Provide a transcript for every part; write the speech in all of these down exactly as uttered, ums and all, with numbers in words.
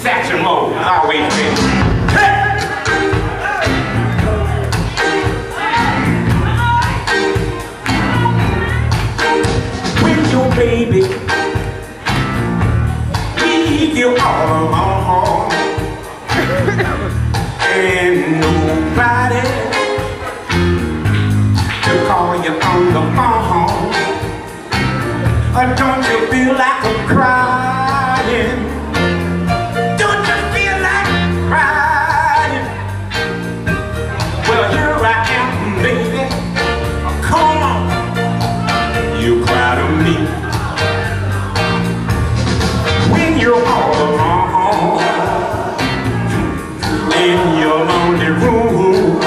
Satchel mode is always ready. Hey! When your baby leave you all alone and nobody to call you on the phone, or don't you feel like a crying? Don't you feel like crying? Well, here I am, baby. Come on, you cry to me when you're all alone in your lonely room,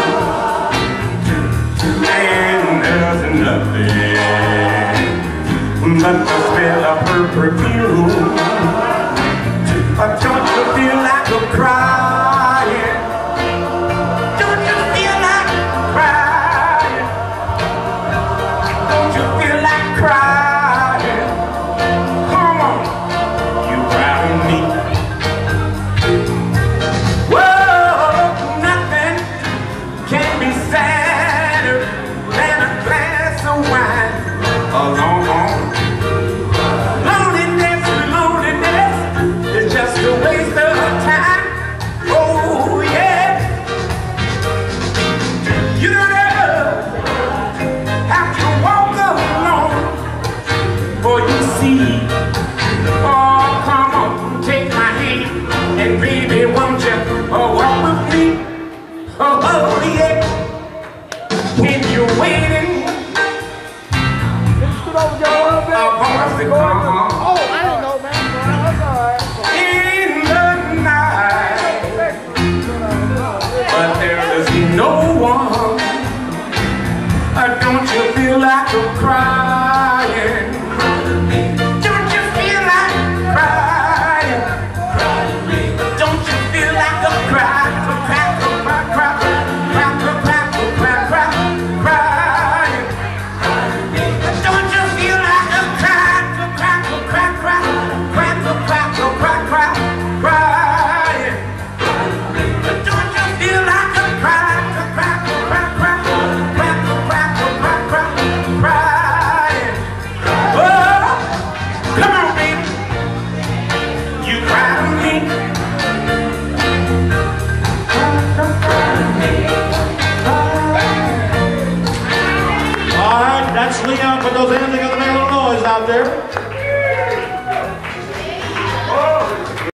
and there's nothing but the smell of her perfume. But don't you feel like a crying? Don't you feel like crying? Don't you feel like crying? Come on, you cry with me. Whoa, nothing can be sadder than a glass of wine alone. Oh, come on, take my hand, and baby, won't you oh, walk with me? Oh, oh, yeah. When you're waiting, a voice to come on. Oh, I don't know, man. In the night, but there is no one. Uh, don't you feel like a crying? That's Leon, but those hands, they got to make a little noise out there.